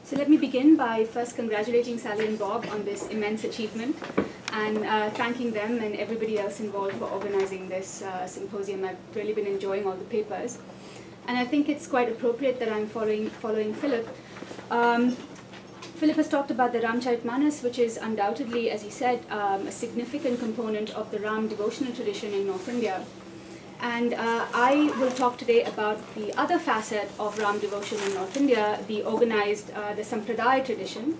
So let me begin by first congratulating Sally and Bob on this immense achievement and thanking them and everybody else involved for organizing this symposium. I've really been enjoying all the papers. And I think it's quite appropriate that I'm following Philip. Philip has talked about the Ramcharitmanas, which is undoubtedly, as he said, a significant component of the Ram devotional tradition in North India. And I will talk today about the other facet of Ram devotion in North India, the organized, the Sampradaya tradition,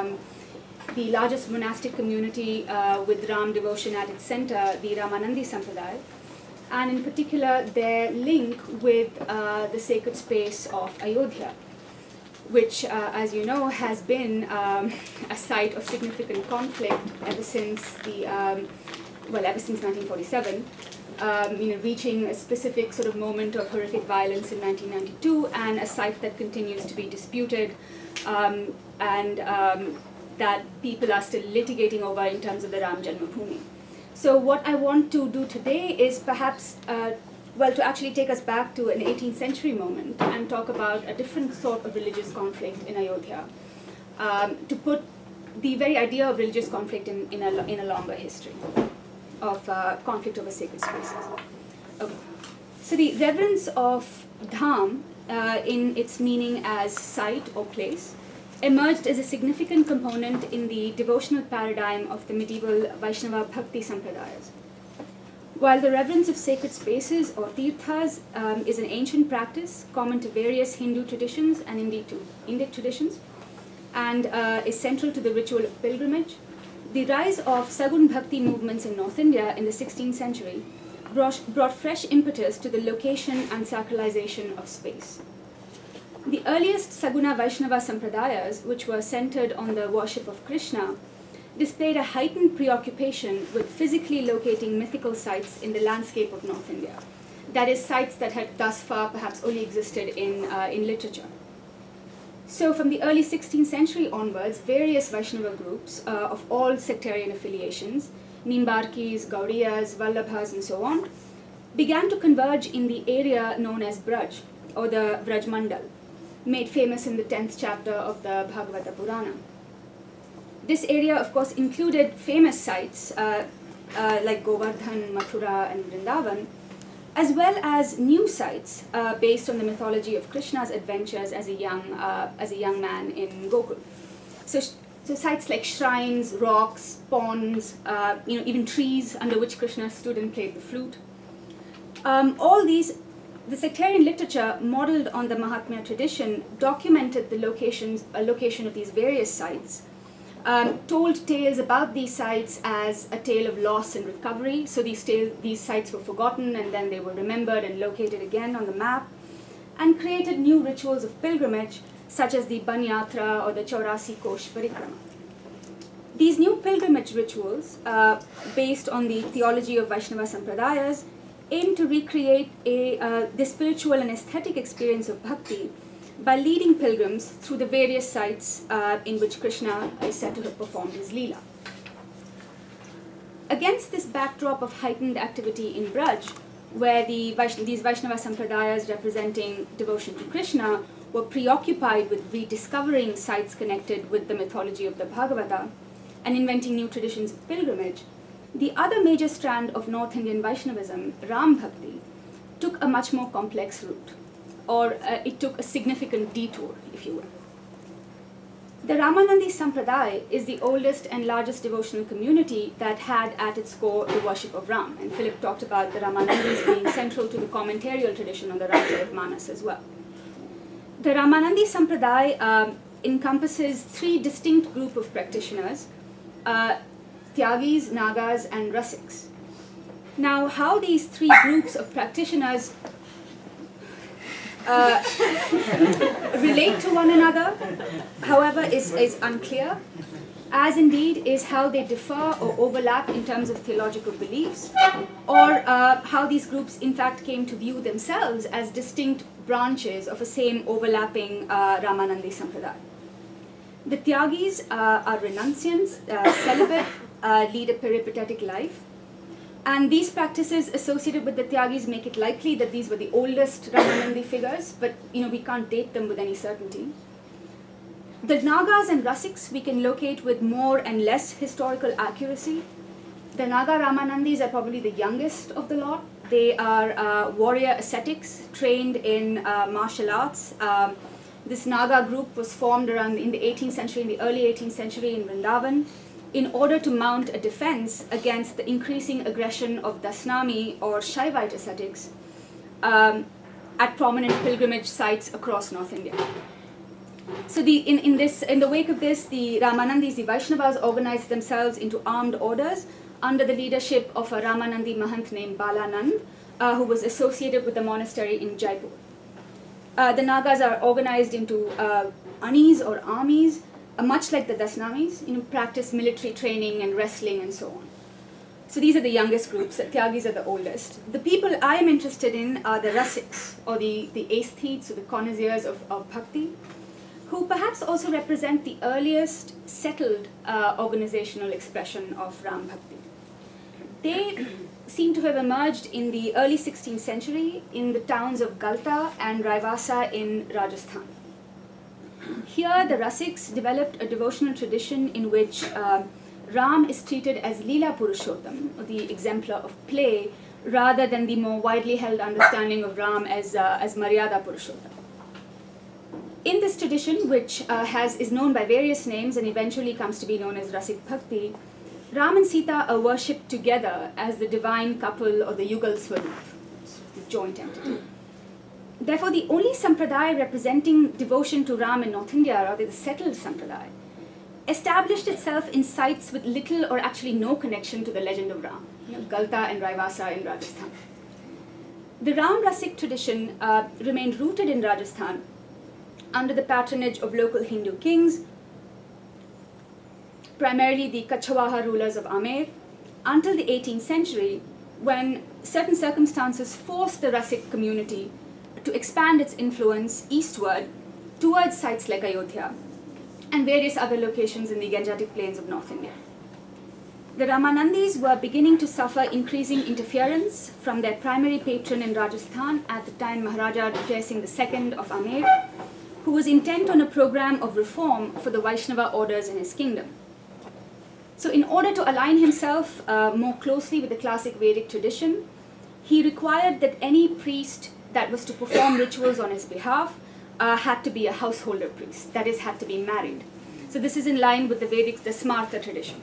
the largest monastic community with Ram devotion at its center, the Ramanandi Sampradaya, and in particular their link with the sacred space of Ayodhya, which, as you know, has been a site of significant conflict ever since ever since 1947. Reaching a specific sort of moment of horrific violence in 1992, and a site that continues to be disputed, and that people are still litigating over in terms of the Ram Janmabhoomi. So what I want to do today is perhaps, to actually take us back to an 18th century moment and talk about a different sort of religious conflict in Ayodhya, to put the very idea of religious conflict in a longer history of conflict over sacred spaces. Okay. So the reverence of dham, in its meaning as site or place, emerged as a significant component in the devotional paradigm of the medieval Vaishnava Bhakti Sampradayas. While the reverence of sacred spaces or tirthas is an ancient practice common to various Hindu traditions and indeed to Indic traditions, and is central to the ritual of pilgrimage, the rise of Sagun Bhakti movements in North India in the 16th century brought fresh impetus to the location and sacralization of space. The earliest Saguna Vaishnava Sampradayas, which were centered on the worship of Krishna, displayed a heightened preoccupation with physically locating mythical sites in the landscape of North India. That is, sites that had thus far perhaps only existed in literature. So from the early 16th century onwards, various Vaishnava groups of all sectarian affiliations, Nimbarkis, Gaudiyas, Vallabhas, and so on, began to converge in the area known as Braj, or the Vraj Mandal, made famous in the 10th chapter of the Bhagavata Purana. This area, of course, included famous sites like Govardhan, Mathura, and Vrindavan, as well as new sites based on the mythology of Krishna's adventures as a young man in Gokul. So sites like shrines, rocks, ponds, even trees under which Krishna stood and played the flute. All these, the sectarian literature modeled on the Mahatmya tradition documented the location of these various sites, told tales about these sites as a tale of loss and recovery. So these sites were forgotten and then they were remembered and located again on the map, and created new rituals of pilgrimage such as the Banyatra or the Chaurasi Kosh Parikrama. These new pilgrimage rituals, based on the theology of Vaishnava Sampradayas, aim to recreate the spiritual and aesthetic experience of bhakti by leading pilgrims through the various sites in which Krishna is said to have performed his Leela. Against this backdrop of heightened activity in Braj, where these Vaishnava Sampradayas representing devotion to Krishna were preoccupied with rediscovering sites connected with the mythology of the Bhagavata and inventing new traditions of pilgrimage, the other major strand of North Indian Vaishnavism, Ram Bhakti, took a much more complex route, or it took a significant detour, if you will. The Ramanandi Sampradaya is the oldest and largest devotional community that had at its core the worship of Ram, and Philip talked about the Ramanandis being central to the commentarial tradition on the Ramcharitmanas as well. The Ramanandi Sampradaya encompasses three distinct groups of practitioners, Tyagis, Nagas, and Rasiks. Now, how these three groups of practitioners relate to one another, however, is unclear, as indeed is how they differ or overlap in terms of theological beliefs, or how these groups in fact came to view themselves as distinct branches of a same overlapping Ramanandi Sampradaya. The Tyagis are renunciants, celibate, lead a peripatetic life. And these practices associated with the Tyagis make it likely that these were the oldest Ramanandi figures, but we can't date them with any certainty. The Nagas and Rasiks we can locate with more and less historical accuracy. The Naga Ramanandis are probably the youngest of the lot. They are warrior ascetics trained in martial arts. This Naga group was formed around in the 18th century, in the early 18th century in Vrindavan, in order to mount a defense against the increasing aggression of Dasnami or Shaivite ascetics at prominent pilgrimage sites across North India. So in the wake of this, the Ramanandis, the Vaishnavas, organized themselves into armed orders under the leadership of a Ramanandi Mahant named Balanand, who was associated with the monastery in Jaipur. The Nagas are organized into anis or armies, much like the Dasnamis, practice military training and wrestling and so on. So these are the youngest groups, the Tyagis are the oldest. The people I am interested in are the Rasiks, or the aesthetes, or the connoisseurs of Bhakti, who perhaps also represent the earliest settled organizational expression of Ram Bhakti. They seem to have emerged in the early 16th century in the towns of Galta and Raivasa in Rajasthan. Here, the Rasiks developed a devotional tradition in which Ram is treated as Leela Purushottam, or the exemplar of play, rather than the more widely held understanding of Ram as Maryada Purushottam. In this tradition, which is known by various names and eventually comes to be known as Rasik Bhakti, Ram and Sita are worshipped together as the divine couple or the Yugal Swarup, the joint entity. Therefore, the only sampradaya representing devotion to Ram in North India, or the settled sampradaya, established itself in sites with little or actually no connection to the legend of Ram, Galta and Raivasa in Rajasthan. The Ram Rasik tradition remained rooted in Rajasthan under the patronage of local Hindu kings, primarily the Kachhawaha rulers of Amer, until the 18th century, when certain circumstances forced the Rasik community to expand its influence eastward towards sites like Ayodhya and various other locations in the Gangetic plains of North India. The Ramanandis were beginning to suffer increasing interference from their primary patron in Rajasthan, at the time Maharaja Jai Singh II of Amer, who was intent on a program of reform for the Vaishnava orders in his kingdom. So in order to align himself more closely with the classic Vedic tradition, he required that any priest that was to perform rituals on his behalf had to be a householder priest, that is, had to be married. So this is in line with the Vedic, the Smartha tradition.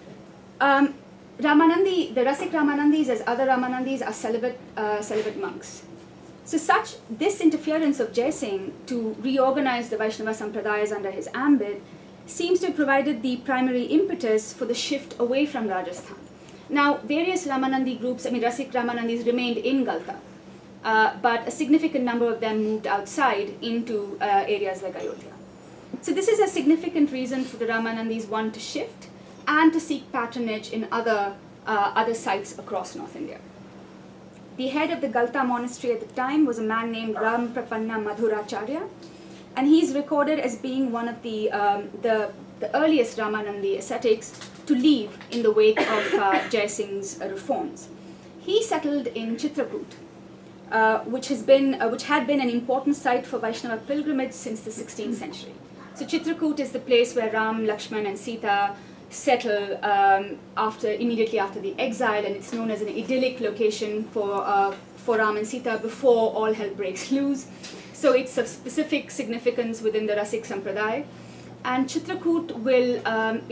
Ramanandi, the Rasik Ramanandis, as other Ramanandis, are celibate monks. So this interference of Jai Singh to reorganize the Vaishnava Sampradayas under his ambit seems to have provided the primary impetus for the shift away from Rajasthan. Now, various Ramanandi groups, Rasik Ramanandis remained in Galta, but a significant number of them moved outside into areas like Ayodhya. So this is a significant reason for the Ramanandis, one, to shift and to seek patronage in other sites across North India. The head of the Galta monastery at the time was a man named Ram Prapanna Madhuracharya, and he's recorded as being one of the earliest Ramanandi ascetics to leave in the wake of Jai Singh's reforms. He settled in Chitrakoot, which had been an important site for Vaishnava pilgrimage since the 16th century. So Chitrakoot is the place where Ram, Lakshman and Sita settle immediately after the exile, and it's known as an idyllic location for Ram and Sita before all hell breaks loose. So it's of specific significance within the Rasik Sampradaya. And Chitrakoot will,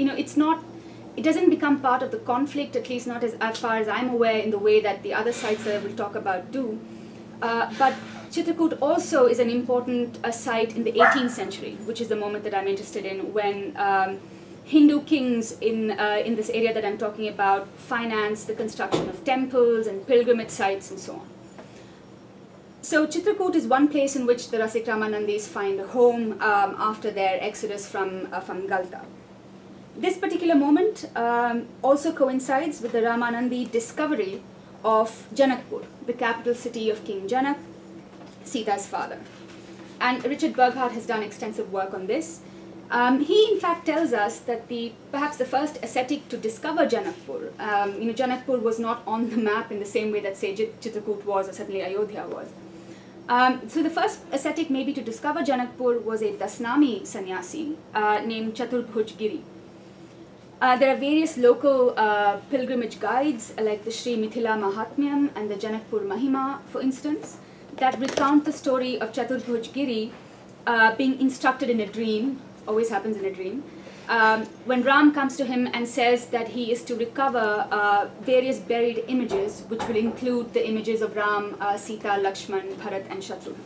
it doesn't become part of the conflict, at least not as far as I'm aware, in the way that the other sites that I will talk about do. But Chitrakoot also is an important site in the 18th century, which is the moment that I'm interested in, when Hindu kings in this area that I'm talking about financed the construction of temples and pilgrimage sites and so on. So Chitrakoot is one place in which the Rasik Ramanandis find a home after their exodus from Galta. This particular moment also coincides with the Ramanandi discovery of Janakpur, the capital city of King Janak, Sita's father. And Richard Burghardt has done extensive work on this. He in fact tells us that perhaps the first ascetic to discover Janakpur, Janakpur was not on the map in the same way that, say, Chitrakoot was, or certainly Ayodhya was. So the first ascetic maybe to discover Janakpur was a Dasnami sannyasi named Chaturbhuj Giri. There are various local pilgrimage guides like the Sri Mithila Mahatmyam and the Janakpur Mahima, for instance, that recount the story of Chaturbhuj Giri being instructed in a dream, always happens in a dream, when Ram comes to him and says that he is to recover various buried images, which will include the images of Ram, Sita, Lakshman, Bharat, and Shatrughan.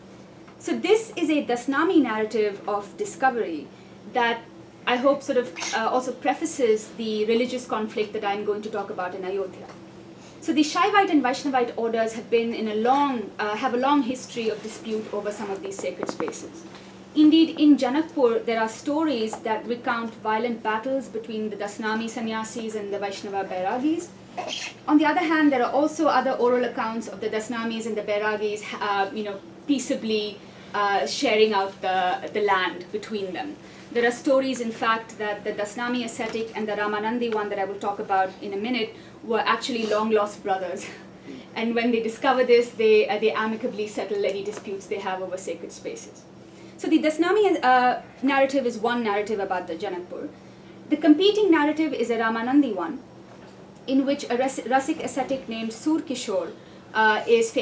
So this is a Dasnami narrative of discovery that I hope sort of also prefaces the religious conflict that I'm going to talk about in Ayodhya. So the Shaivite and Vaishnavite orders have been in have a long history of dispute over some of these sacred spaces. Indeed, in Janakpur, there are stories that recount violent battles between the Dasnami sannyasis and the Vaishnava Bairagis. On the other hand, there are also other oral accounts of the Dasnamis and the Bairagis, peaceably sharing out the land between them. There are stories, in fact, that the Dasnami ascetic and the Ramanandi one that I will talk about in a minute were actually long-lost brothers. And when they discover this, they amicably settle any disputes they have over sacred spaces. So the Dasnami narrative is one narrative about the Janakpur. The competing narrative is a Ramanandi one, in which a Rasik ascetic named Sur Kishore is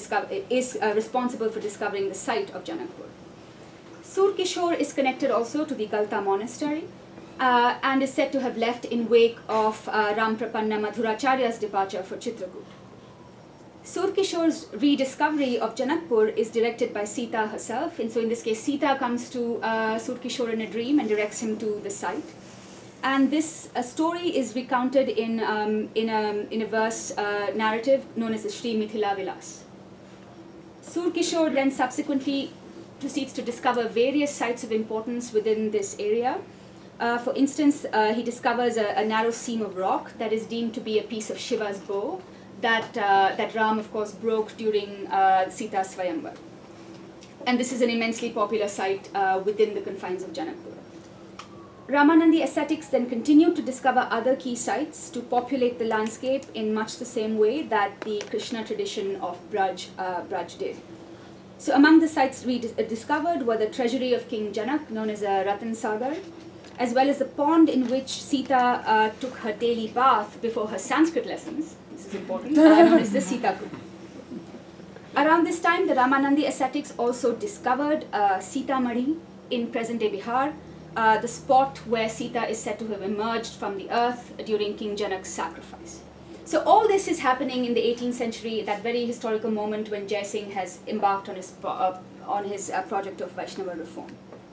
responsible for discovering the site of Janakpur. Sur Kishore is connected also to the Galta monastery and is said to have left in wake of Ramprapanna Madhuracharya's departure for Chitrakoot. Sur Kishore's rediscovery of Janakpur is directed by Sita herself, and so in this case Sita comes to Sur Kishore in a dream and directs him to the site. And this story is recounted in a verse narrative known as the Sri Mithila Vilas. Sur Kishore then subsequently proceeds to discover various sites of importance within this area. For instance, he discovers a narrow seam of rock that is deemed to be a piece of Shiva's bow that Ram, of course, broke during Sita's Swayamvar. And this is an immensely popular site within the confines of Janakpur. Ramanandi ascetics then continued to discover other key sites to populate the landscape in much the same way that the Krishna tradition of Braj did. So among the sites discovered were the treasury of King Janak, known as Ratan Sagar, as well as the pond in which Sita took her daily bath before her Sanskrit lessons. This is important, known as the Sita Kund. Around this time, the Ramanandi ascetics also discovered Sita Mari in present-day Bihar, the spot where Sita is said to have emerged from the earth during King Janak's sacrifice. So all this is happening in the 18th century, that very historical moment when Jai Singh has embarked on his project of Vaishnava reform.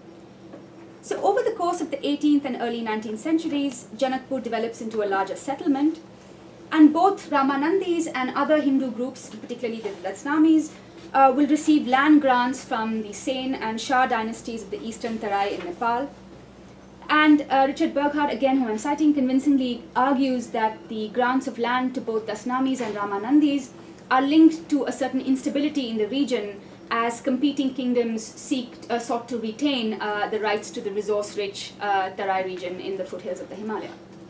So over the course of the 18th and early 19th centuries, Janakpur develops into a larger settlement, and both Ramanandis and other Hindu groups, particularly the Dasnamis, will receive land grants from the Sen and Shah dynasties of the eastern Tarai in Nepal. And Richard Burghardt, again, who I'm citing, convincingly argues that the grants of land to both Dasnamis and Ramanandis are linked to a certain instability in the region as competing kingdoms sought to retain the rights to the resource-rich Tarai region in the foothills of the Himalaya.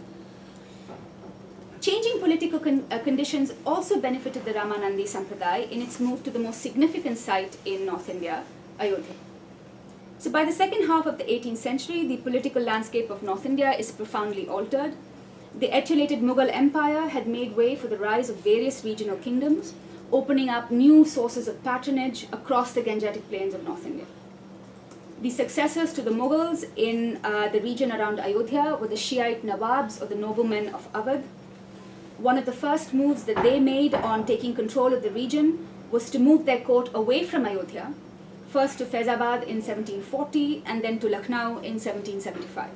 Changing political conditions also benefited the Ramanandi Sampradaya in its move to the most significant site in North India, Ayodhya. So by the second half of the 18th century, the political landscape of North India is profoundly altered. The etiolated Mughal Empire had made way for the rise of various regional kingdoms, opening up new sources of patronage across the Gangetic plains of North India. The successors to the Mughals in the region around Ayodhya were the Shiite Nawabs, or the noblemen of Awadh. One of the first moves that they made on taking control of the region was to move their court away from Ayodhya, first to Faizabad in 1740 and then to Lucknow in 1775.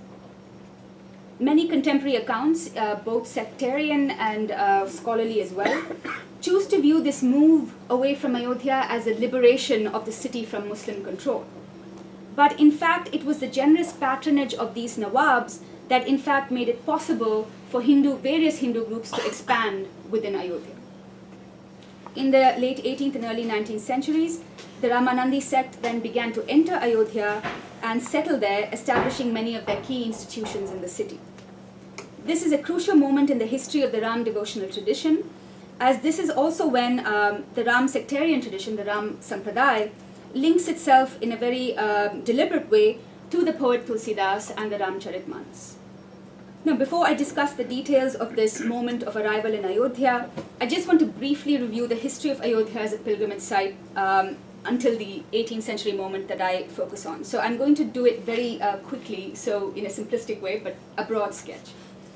Many contemporary accounts, both sectarian and scholarly as well, choose to view this move away from Ayodhya as a liberation of the city from Muslim control. But in fact, it was the generous patronage of these Nawabs that in fact made it possible for various Hindu groups to expand within Ayodhya. In the late 18th and early 19th centuries, the Ramanandi sect then began to enter Ayodhya and settle there, establishing many of their key institutions in the city. This is a crucial moment in the history of the Ram devotional tradition, as this is also when the Ram sectarian tradition, the Ram Sampradaya, links itself in a very deliberate way to the poet Tulsidas and the Ramcharitmanas. Now, before I discuss the details of this moment of arrival in Ayodhya, I just want to briefly review the history of Ayodhya as a pilgrimage site until the 18th century moment that I focus on. So I'm going to do it very quickly, so in a simplistic way, but a broad sketch.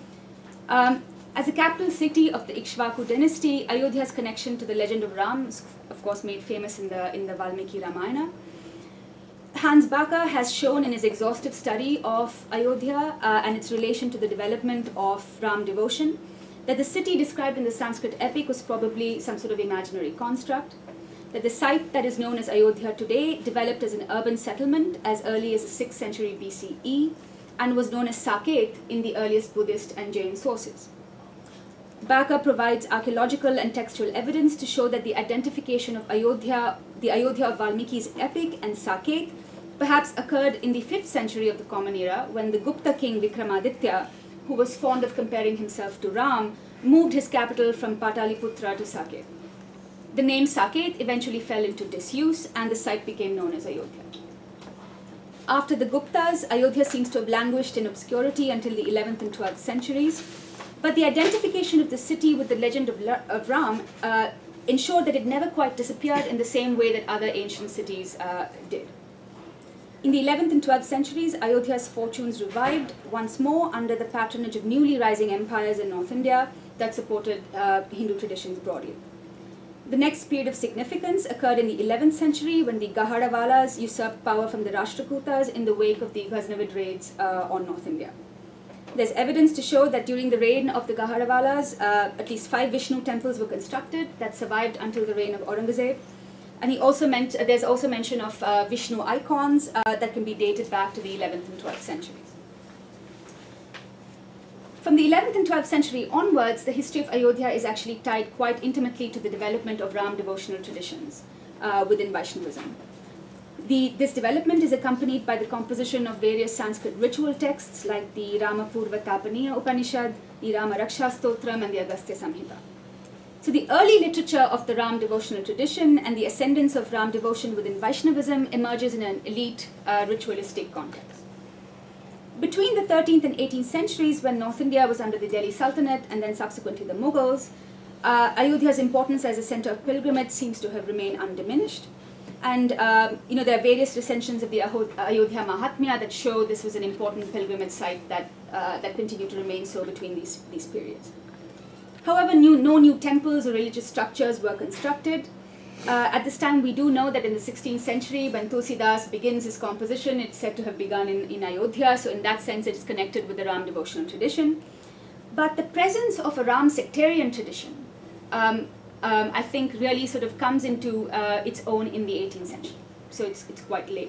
As a capital city of the Ikshvaku dynasty, Ayodhya's connection to the legend of Ram is, of course, made famous in the Vālmīki Rāmāyaṇa. Hans Baka has shown in his exhaustive study of Ayodhya and its relation to the development of Ram devotion that the city described in the Sanskrit epic was probably some sort of imaginary construct, that the site that is known as Ayodhya today developed as an urban settlement as early as the 6th century BCE and was known as Saket in the earliest Buddhist and Jain sources. Baka provides archaeological and textual evidence to show that the identification of Ayodhya, the Ayodhya of Vālmīki's epic and Saket, perhaps occurred in the 5th century of the Common Era when the Gupta king Vikramaditya, who was fond of comparing himself to Ram, moved his capital from Pataliputra to Saket. The name Saket eventually fell into disuse and the site became known as Ayodhya. After the Guptas, Ayodhya seems to have languished in obscurity until the 11th and 12th centuries, but the identification of the city with the legend of Ram ensured that it never quite disappeared in the same way that other ancient cities did. In the 11th and 12th centuries, Ayodhya's fortunes revived once more under the patronage of newly rising empires in North India that supported Hindu traditions broadly. The next period of significance occurred in the 11th century when the Gahadavalas usurped power from the Rashtrakutas in the wake of the Ghaznavid raids on North India. There's evidence to show that during the reign of the Gahadavalas, at least 5 Vishnu temples were constructed that survived until the reign of Aurangzeb. And there's also mention of Vishnu icons that can be dated back to the 11th and 12th centuries. From the 11th and 12th century onwards, the history of Ayodhya is actually tied quite intimately to the development of Ram devotional traditions within Vaishnavism. This development is accompanied by the composition of various Sanskrit ritual texts like the Rama Purva Tapaniya Upanishad, the Rama Raksha Stotram, and the Agastya Samhita. So the early literature of the Ram devotional tradition and the ascendance of Ram devotion within Vaishnavism emerges in an elite ritualistic context. Between the 13th and 18th centuries, when North India was under the Delhi Sultanate and then subsequently the Mughals, Ayodhya's importance as a center of pilgrimage seems to have remained undiminished. And there are various recensions of the Ayodhya Mahatmya that show this was an important pilgrimage site that continued to remain so between these periods. However, no new temples or religious structures were constructed. At this time, we do know that in the 16th century, when Tulsidas begins his composition, it's said to have begun in Ayodhya, so in that sense, it is connected with the Ram devotional tradition. But the presence of a Ram sectarian tradition, I think, really sort of comes into its own in the 18th century, so it's quite late.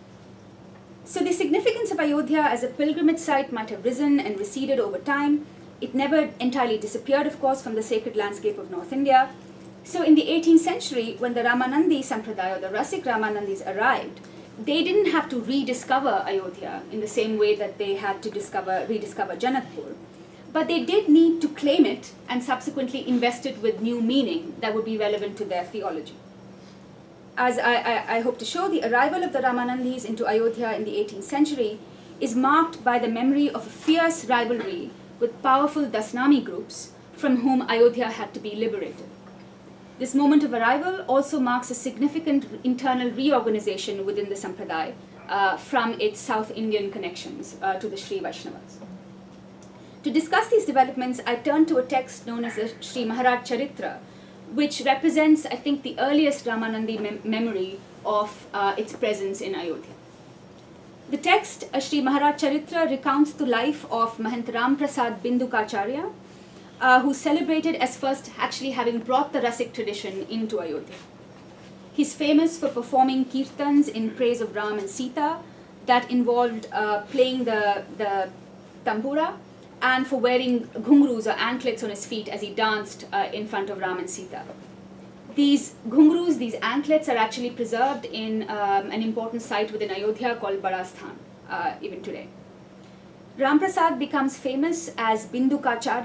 So the significance of Ayodhya as a pilgrimage site might have risen and receded over time. It never entirely disappeared, of course, from the sacred landscape of North India. So in the 18th century, when the Ramanandi Sampradaya, or the Rasik Ramanandis arrived, they didn't have to rediscover Ayodhya in the same way that they had to rediscover Janakpur. But they did need to claim it and subsequently invest it with new meaning that would be relevant to their theology. As I hope to show, the arrival of the Ramanandis into Ayodhya in the 18th century is marked by the memory of a fierce rivalry with powerful Dasnami groups from whom Ayodhya had to be liberated. This moment of arrival also marks a significant internal reorganization within the Sampradaya from its South Indian connections to the Sri Vaishnavas. To discuss these developments, I turn to a text known as the Sri Maharaj Charitra, which represents, I think, the earliest Ramanandi memory of its presence in Ayodhya. The text, Sri Maharaj Charitra, recounts the life of Mahant Ram Prasad Bindukacharya, who celebrated as first actually having brought the Rasik tradition into Ayodhya. He's famous for performing kirtans in praise of Ram and Sita that involved playing the tambura and for wearing ghungroos or anklets on his feet as he danced in front of Ram and Sita. These ghungroos, these anklets, are actually preserved in an important site within Ayodhya called Barasthan, even today. Ram Prasad becomes famous as Bindukacharya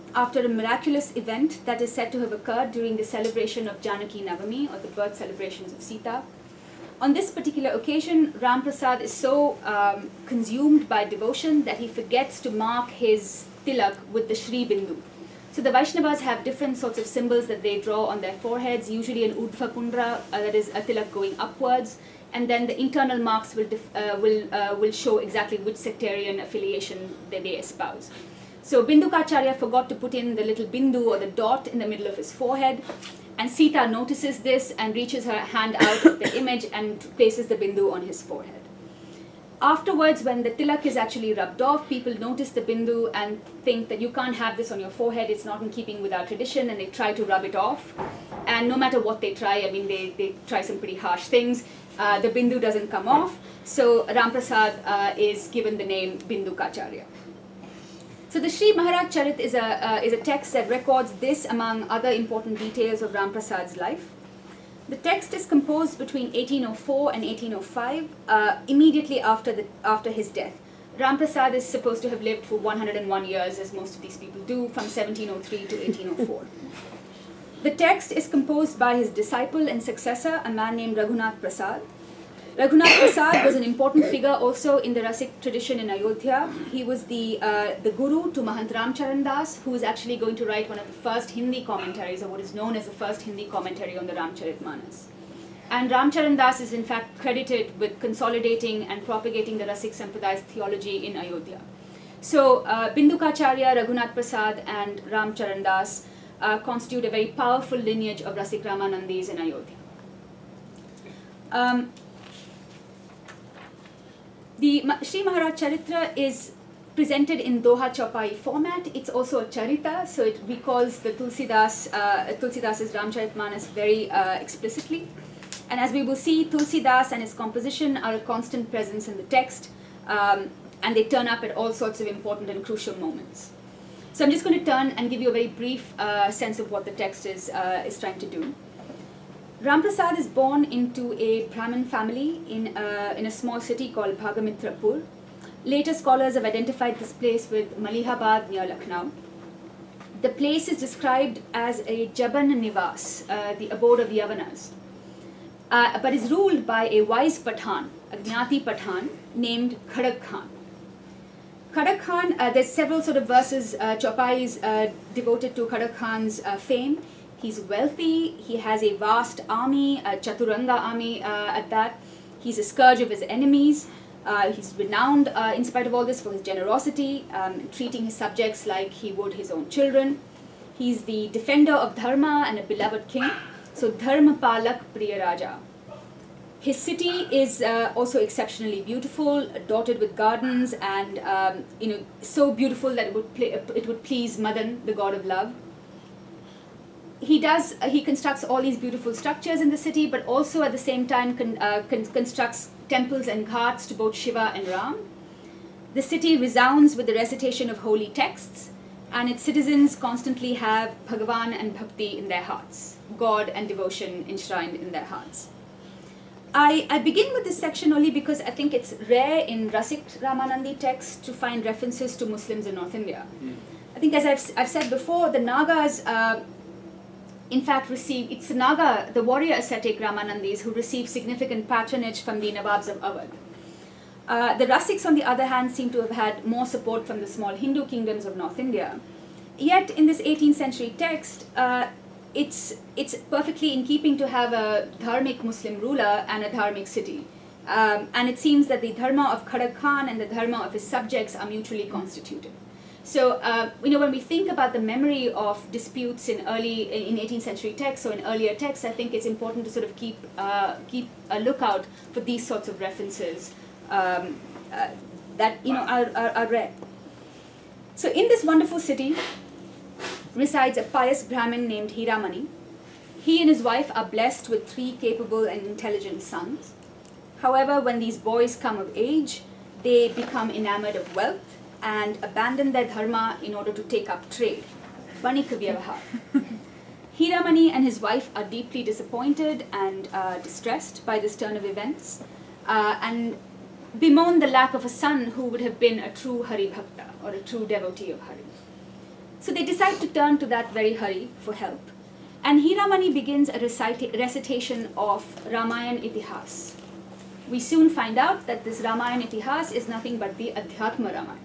after a miraculous event that is said to have occurred during the celebration of Janaki Navami, or the birth celebrations of Sita. On this particular occasion, Ram Prasad is so consumed by devotion that he forgets to mark his tilak with the Shri Bindu. So the Vaishnavas have different sorts of symbols that they draw on their foreheads, usually an Urdhva Pundra, that is a tilak going upwards, and then the internal marks will show exactly which sectarian affiliation that they espouse. So Bindukacharya forgot to put in the little bindu or the dot in the middle of his forehead, and Sita notices this and reaches her hand out of the image and places the bindu on his forehead. Afterwards, when the tilak is actually rubbed off, people notice the bindu and think that you can't have this on your forehead, it's not in keeping with our tradition, and they try to rub it off. And no matter what they try, I mean, they try some pretty harsh things, the bindu doesn't come off, so Ram Prasad is given the name Bindukacharya. So the Sri Maharaj Charit is a text that records this among other important details of Ram Prasad's life. The text is composed between 1804 and 1805, immediately after his death. Ram Prasad is supposed to have lived for 101 years, as most of these people do, from 1703 to 1804. The text is composed by his disciple and successor, a man named Raghunath Prasad. Raghunath Prasad was an important figure also in the Rasik tradition in Ayodhya. He was the guru to Mahant Ramcharan Das, who is actually going to write one of the first Hindi commentaries, or what is known as the first Hindi commentary on the Ramcharitmanas. And Ramcharan Das is in fact credited with consolidating and propagating the Rasik Sampraday's theology in Ayodhya. So Bindukacharya, Raghunath Prasad and Ramcharan Das constitute a very powerful lineage of Rasik Ramanandis in Ayodhya. The Sri Maharaj Charitra is presented in Doha Chaupai format. It's also a charita, so it recalls the Tulsidas's Ramcharitmanas very explicitly. And as we will see, Tulsidas and his composition are a constant presence in the text, and they turn up at all sorts of important and crucial moments. So I'm just going to turn and give you a very brief sense of what the text is trying to do. Ram Prasad is born into a Brahmin family in a small city called Bhagamitrapur. Later scholars have identified this place with Malihabad near Lucknow. The place is described as a Jaban Nivas, the abode of Yavanas, but is ruled by a wise Pathan, a Gnati Pathan, named Khadak Khan. Khadak Khan, there's several sort of verses, Chaupai is devoted to Khadak Khan's fame. He's wealthy, he has a vast army, a Chaturanga army at that. He's a scourge of his enemies. He's renowned, in spite of all this, for his generosity, treating his subjects like he would his own children. He's the defender of Dharma and a beloved king. So Dharma Palak Priya Raja. His city is also exceptionally beautiful, dotted with gardens, and so beautiful that it would please Madan, the god of love. He constructs all these beautiful structures in the city, but also at the same time constructs temples and ghats to both Shiva and Ram. The city resounds with the recitation of holy texts, and its citizens constantly have Bhagavan and Bhakti in their hearts, God and devotion enshrined in their hearts. I begin with this section only because I think it's rare in Rasik Ramanandi texts to find references to Muslims in North India. I think, as I've said before, the Nagas in fact it's the Naga, the warrior ascetic Ramanandis, who receive significant patronage from the Nawabs of Awadh. The Rasiks, on the other hand, seem to have had more support from the small Hindu kingdoms of North India. Yet, in this 18th century text, it's perfectly in keeping to have a dharmic Muslim ruler and a dharmic city. And it seems that the dharma of Khadak Khan and the dharma of his subjects are mutually constituted. So, when we think about the memory of disputes in 18th century texts or in earlier texts, I think it's important to sort of keep a lookout for these sorts of references that are rare. So, in this wonderful city resides a pious Brahmin named Hiramani. He and his wife are blessed with 3 capable and intelligent sons. However, when these boys come of age, they become enamored of wealth and abandon their dharma in order to take up trade. Vanika Vyavahar. Hiramani and his wife are deeply disappointed and distressed by this turn of events, and bemoan the lack of a son who would have been a true Hari Bhakta, or a true devotee of Hari. So they decide to turn to that very hurry for help. And Hiramani begins a recitation of Rāmāyaṇa Itihās. We soon find out that this Rāmāyaṇa Itihās is nothing but the Adhyatma Ramayana.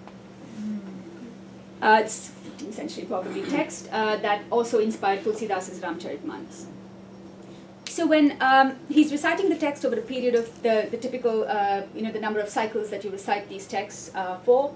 It's 15th century probably text that also inspired Tulsidasa's Ramcharitmanas. So when he's reciting the text over a period of the typical, the number of cycles that you recite these texts for,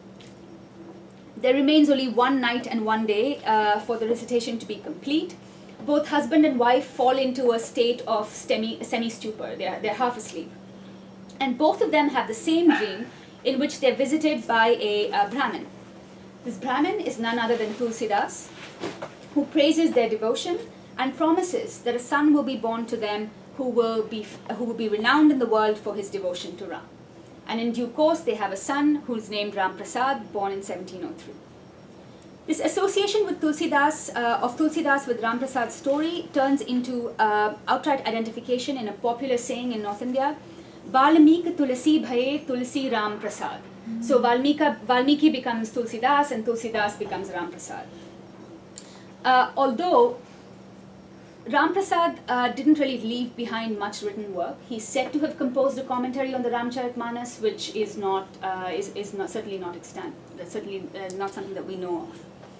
there remains only one night and one day for the recitation to be complete. Both husband and wife fall into a state of semi-stupor. They're half asleep. And both of them have the same dream in which they're visited by a Brahmin. This Brahmin is none other than Tulsidas, who praises their devotion and promises that a son will be born to them who will be renowned in the world for his devotion to Ram. And in due course, they have a son who's named Ram Prasad, born in 1703. This association with Tulsidas with Ram Prasad's story turns into outright identification in a popular saying in North India, Vālmīki Tulasi Bhaye Tulsi Ram Prasad. So Vālmīki becomes Tulsidas and Tulsidas becomes Ram Prasad. Although Ram Prasad didn't really leave behind much written work, he's said to have composed a commentary on the Ramcharitmanas, which is certainly not extant. That's certainly not something that we know of.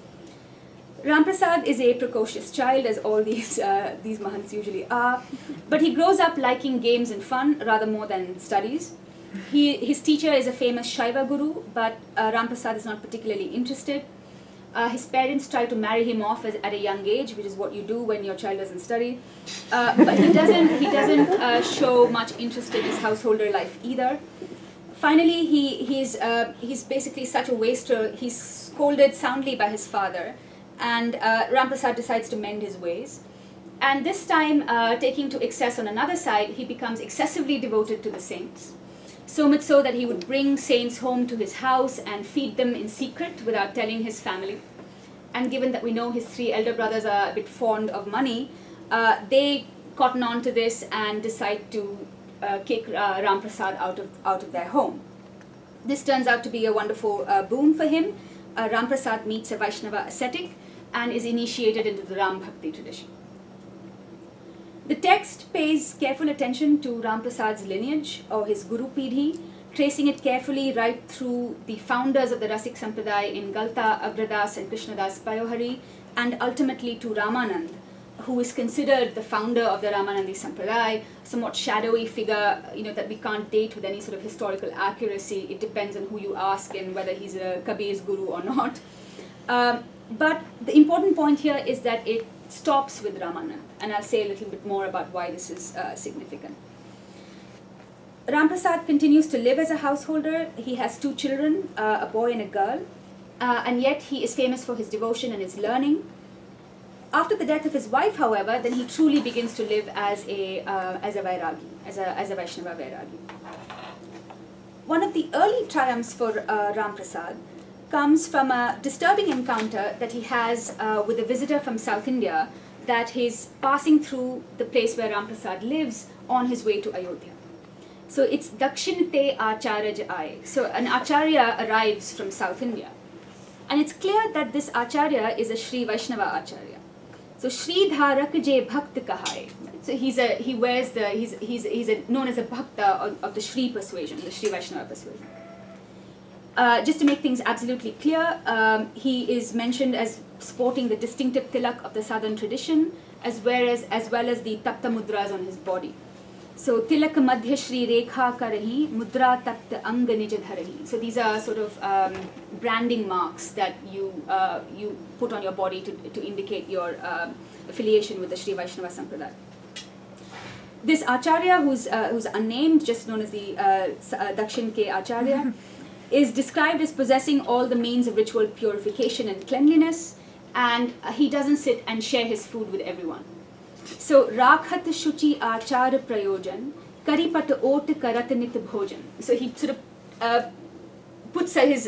Ram Prasad is a precocious child, as all these Mahants usually are, but he grows up liking games and fun rather more than studies. His teacher is a famous Shaiva guru, but Ram Prasad is not particularly interested. His parents try to marry him off at a young age, which is what you do when your child doesn't study. But he doesn't show much interest in his householder life either. Finally, he's basically such a waster. He's scolded soundly by his father, and Ram Prasad decides to mend his ways. And this time, taking to excess on another side, he becomes excessively devoted to the saints. So much so that he would bring saints home to his house and feed them in secret without telling his family. And given that we know his three elder brothers are a bit fond of money, they cotton on to this and decide to kick Ram Prasad out of their home. This turns out to be a wonderful boon for him. Ram Prasad meets a Vaishnava ascetic and is initiated into the Ram Bhakti tradition. The text pays careful attention to Ram Prasad's lineage or his Guru Pidhi, tracing it carefully right through the founders of the Rasik Sampradaya in Galta, Agradas and Krishnadas Payohari, and ultimately to Ramanand, who is considered the founder of the Ramanandi Sampradaya, somewhat shadowy figure, that we can't date with any sort of historical accuracy. It depends on who you ask and whether he's a Kabir's guru or not. But the important point here is that it stops with Ramanand, and I'll say a little bit more about why this is significant. Ram Prasad continues to live as a householder. He has two children, a boy and a girl, and yet he is famous for his devotion and his learning. After the death of his wife, however, then he truly begins to live as a Vairagi, as a Vaishnava Vairagi. One of the early triumphs for Ram Prasad comes from a disturbing encounter that he has with a visitor from South India that he's passing through the place where Ram Prasad lives on his way to Ayodhya. So it's Dakshinate Acharya Aaye. So an Acharya arrives from South India. And it's clear that this Acharya is a Sri Vaishnava Acharya. So Shri Dharak Je Bhakt Kahaye. So he's known as a Bhakta of the Shri persuasion, the Sri Vaishnava persuasion. Just to make things absolutely clear, he is mentioned as sporting the distinctive tilak of the southern tradition, as well as the tapta mudras on his body. So tilak madhya shri rekha karahi, mudra tapta anga nij dharahi. So these are sort of branding marks that you put on your body to indicate your affiliation with the Sri Vaishnava Sampradaya. This Acharya, who's unnamed, just known as the Dakshin Ke Acharya, is described as possessing all the means of ritual purification and cleanliness, and he doesn't sit and share his food with everyone. So, Rakhat Shuchi Achar Prayojan, Karipat Ot Karat Nit Bhojan. So he sort of puts his,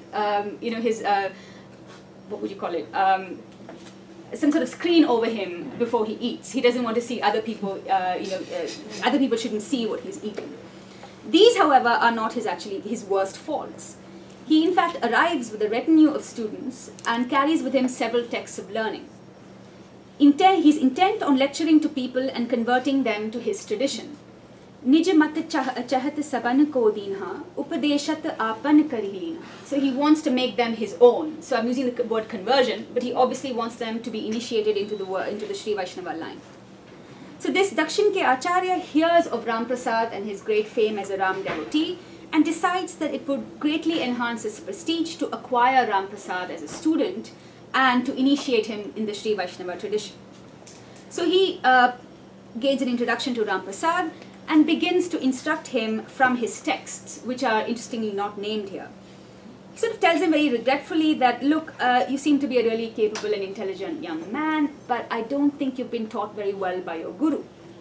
what would you call it? Some sort of screen over him before he eats. He doesn't want to see other people, other people shouldn't see what he's eating. These, however, are not his worst faults. He in fact arrives with a retinue of students and carries with him several texts of learning. He's intent on lecturing to people and converting them to his tradition. Nij mat chahat saban ko dinha, upadeshat apan karihina. So he wants to make them his own. So I'm using the word conversion, but he obviously wants them to be initiated into the Sri Vaishnava line. So this Dakshin Ke Acharya hears of Ram Prasad and his great fame as a Ram devotee and decides that it would greatly enhance his prestige to acquire Ram Prasad as a student and to initiate him in the Sri Vaishnava tradition. So he gains an introduction to Ram Prasad and begins to instruct him from his texts, which are interestingly not named here. He sort of tells him very regretfully that, look, you seem to be a really capable and intelligent young man, but I don't think you've been taught very well by your guru.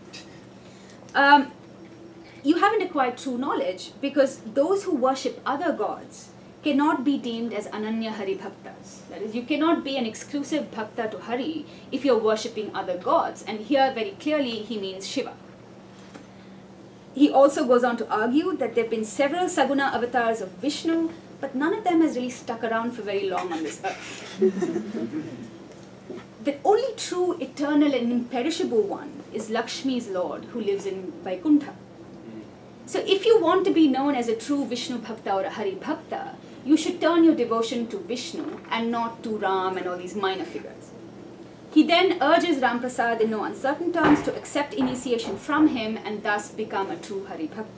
You haven't acquired true knowledge because those who worship other gods cannot be deemed as Ananya Hari Bhaktas. That is, you cannot be an exclusive Bhakta to Hari if you're worshipping other gods. And here, very clearly, he means Shiva. He also goes on to argue that there have been several Saguna avatars of Vishnu, but none of them has really stuck around for very long on this earth. The only true, eternal and imperishable one is Lakshmi's Lord, who lives in Vaikuntha. So if you want to be known as a true Vishnu Bhakta or a Hari Bhakta, you should turn your devotion to Vishnu and not to Ram and all these minor figures. He then urges Ram Prasad in no uncertain terms to accept initiation from him and thus become a true Hari Bhakta.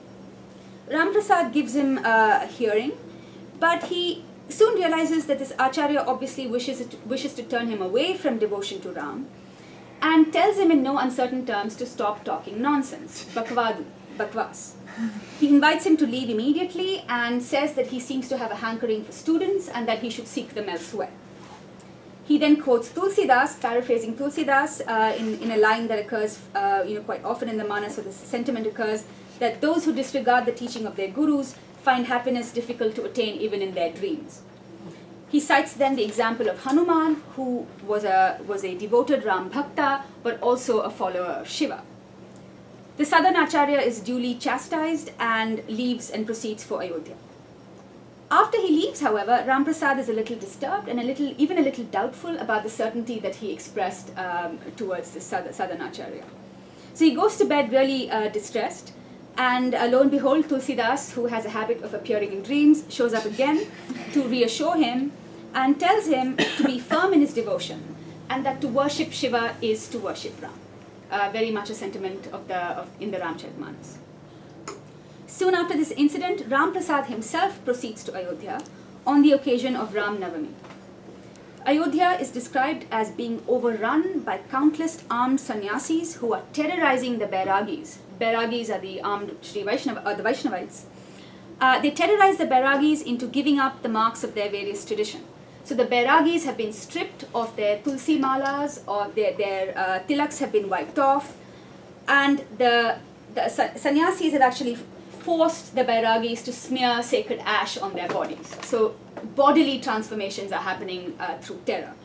Ram Prasad gives him a hearing, but he soon realizes that this Acharya obviously wishes to turn him away from devotion to Ram and tells him in no uncertain terms to stop talking nonsense, bakwas. He invites him to leave immediately and says that he seems to have a hankering for students and that he should seek them elsewhere. He then quotes Tulsidas, paraphrasing Tulsidas, in a line that occurs quite often in the Manas, so this sentiment occurs that those who disregard the teaching of their gurus find happiness difficult to attain even in their dreams. He cites then the example of Hanuman, who was a devoted Ram Bhakta, but also a follower of Shiva. The Southern Acharya is duly chastised and leaves and proceeds for Ayodhya. After he leaves, however, Ram Prasad is a little disturbed and even a little doubtful about the certainty that he expressed towards the Southern Acharya. So he goes to bed really distressed, and lo and behold, Tulsidas, who has a habit of appearing in dreams, shows up again to reassure him and tells him to be firm in his devotion and that to worship Shiva is to worship Ram. Very much a sentiment in the Ramcharitmanas. Soon after this incident, Ram Prasad himself proceeds to Ayodhya on the occasion of Ram Navami. Ayodhya is described as being overrun by countless armed sannyasis who are terrorizing the Bairagis. Bairagis are the armed the Vaishnavites. They terrorize the Bairagis into giving up the marks of their various traditions. So the Bairagis have been stripped of their tulsi malas, or their tilaks have been wiped off, and the sannyasis have actually forced the Bairagis to smear sacred ash on their bodies. So bodily transformations are happening through terror.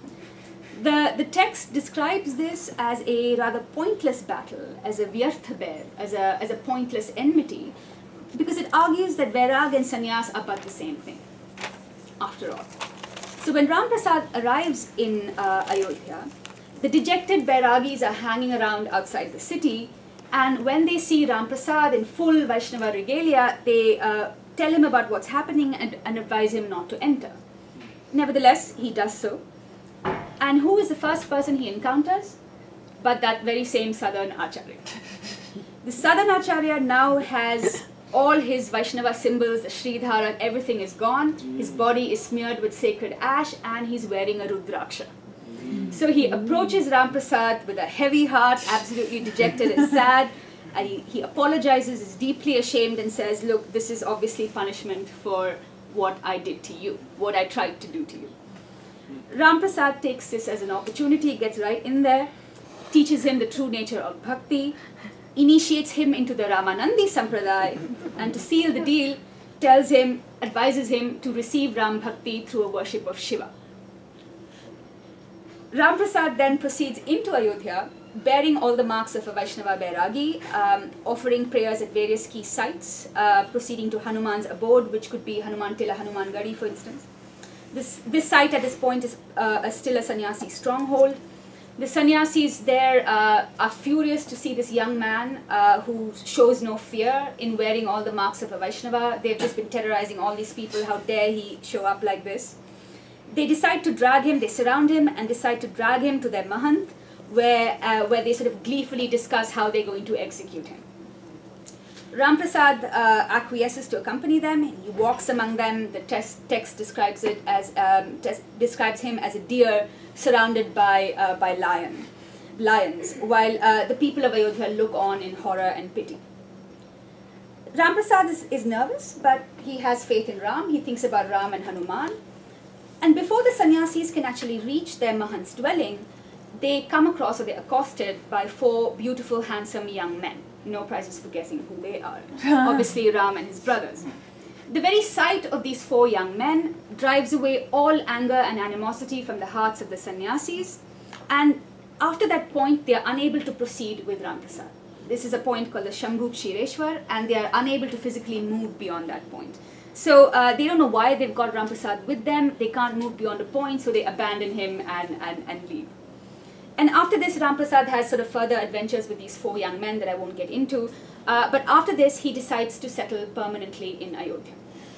The text describes this as a rather pointless battle, as a vyartha bear, as a pointless enmity, because it argues that Vairag and sannyas are but the same thing, after all. So when Ram Prasad arrives in Ayodhya, the dejected Bairagis are hanging around outside the city, and when they see Ram Prasad in full Vaishnava regalia, they tell him about what's happening and advise him not to enter. Nevertheless, he does so. And who is the first person he encounters? But that very same Southern Acharya. The Southern Acharya now has all his Vaishnava symbols, the Sridhara, everything is gone. His body is smeared with sacred ash and he's wearing a Rudraksha. So he approaches Ram Prasad with a heavy heart, absolutely dejected and sad. And he apologizes, is deeply ashamed and says, look, this is obviously punishment for what I did to you, what I tried to do to you. Ram Prasad takes this as an opportunity, gets right in there, teaches him the true nature of bhakti, initiates him into the Ramanandi Sampradaya, and to seal the deal, advises him to receive Ram Bhakti through a worship of Shiva. Ram Prasad then proceeds into Ayodhya bearing all the marks of a Vaishnava Bairagi, offering prayers at various key sites, proceeding to Hanuman's abode, which could be Hanuman Tila, Hanuman Gadi, for instance. This site at this point is still a sannyasi stronghold. The sannyasis there are furious to see this young man who shows no fear in wearing all the marks of a Vaishnava. They've just been terrorizing all these people. How dare he show up like this? They decide to drag him, they surround him and decide to drag him to their mahant, where they sort of gleefully discuss how they're going to execute him. Ram Prasad acquiesces to accompany them. He walks among them. The text describes it as describes him as a deer surrounded by lions, while the people of Ayodhya look on in horror and pity. Ram Prasad is nervous, but he has faith in Ram. He thinks about Ram and Hanuman. And before the sannyasis can actually reach their mahant's dwelling, they come across or they're accosted by 4 beautiful, handsome young men. No prizes for guessing who they are. Obviously, Ram and his brothers. The very sight of these 4 young men drives away all anger and animosity from the hearts of the sannyasis. And after that point, they are unable to proceed with Ram Prasad. This is a point called the Shambhu Kshireshwar, and they are unable to physically move beyond that point. So they don't know why they've got Ram Prasad with them. They can't move beyond a point, so they abandon him and leave. And after this, Ram Prasad has sort of further adventures with these 4 young men that I won't get into. But after this, he decides to settle permanently in Ayodhya.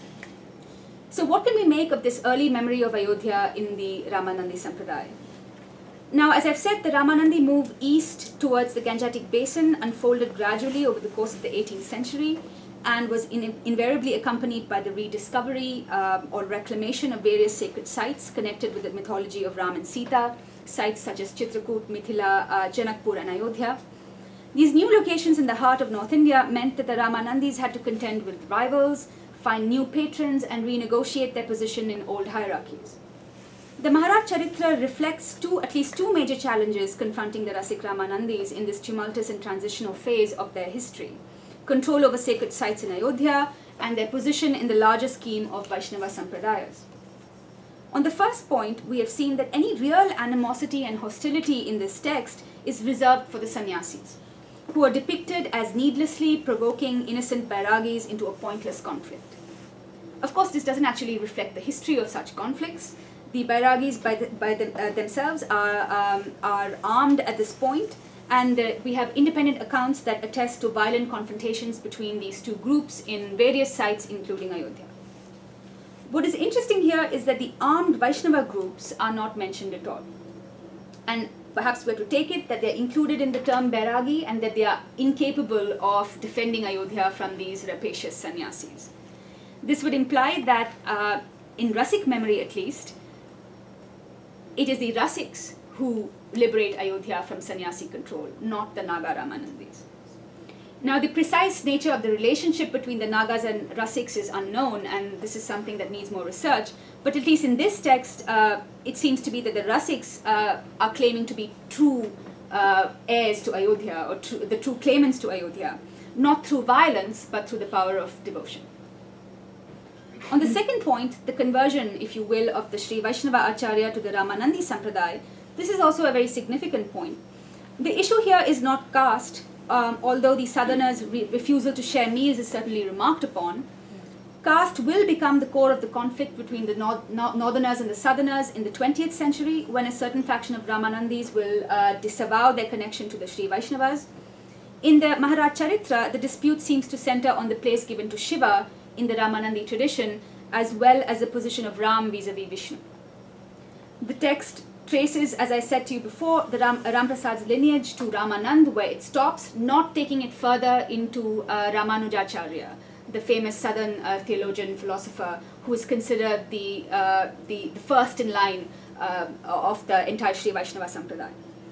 So what can we make of this early memory of Ayodhya in the Ramanandi Sampradaya? Now, as I've said, the Ramanandi move east towards the Gangetic Basin unfolded gradually over the course of the 18th century and was invariably accompanied by the rediscovery or reclamation of various sacred sites connected with the mythology of Ram and Sita, sites such as Chitrakoot, Mithila, Janakpur and Ayodhya. These new locations in the heart of North India meant that the Ramanandis had to contend with rivals, find new patrons and renegotiate their position in old hierarchies. The Maharaj Charitra reflects at least two major challenges confronting the Rasik Ramanandis in this tumultuous and transitional phase of their history: control over sacred sites in Ayodhya and their position in the larger scheme of Vaishnava Sampradayas. On the first point, we have seen that any real animosity and hostility in this text is reserved for the sannyasis, who are depicted as needlessly provoking innocent Bairagis into a pointless conflict. Of course, this doesn't actually reflect the history of such conflicts. The Bairagis themselves are armed at this point, and we have independent accounts that attest to violent confrontations between these two groups in various sites, including Ayodhya. What is interesting here is that the armed Vaishnava groups are not mentioned at all. And perhaps we're to take it that they're included in the term Bairagi and that they are incapable of defending Ayodhya from these rapacious sannyasis. This would imply that, in Rasik memory at least, it is the Rasiks who liberate Ayodhya from sannyasi control, not the Naga Ramanandis. Now, the precise nature of the relationship between the Nagas and Rasiks is unknown, and this is something that needs more research. But at least in this text, it seems to be that the Rasiks are claiming to be true heirs to Ayodhya, or the true claimants to Ayodhya, not through violence, but through the power of devotion. On the second point, the conversion, if you will, of the Sri Vaishnava Acharya to the Ramanandi Sampradaya, this is also a very significant point. The issue here is not caste, although the southerners' refusal to share meals is certainly remarked upon. Caste will become the core of the conflict between the northerners and the southerners in the 20th century, when a certain faction of Ramanandis will disavow their connection to the Sri Vaishnavas. In the Maharaj Charitra, the dispute seems to center on the place given to Shiva in the Ramanandi tradition, as well as the position of Ram vis-a-vis Vishnu. The text traces, as I said to you before, the Ram Prasad's lineage to Ramanand, where it stops, not taking it further into Ramanujacharya, the famous southern theologian philosopher who is considered the first in line of the entire Sri Vaishnava Sampradaya.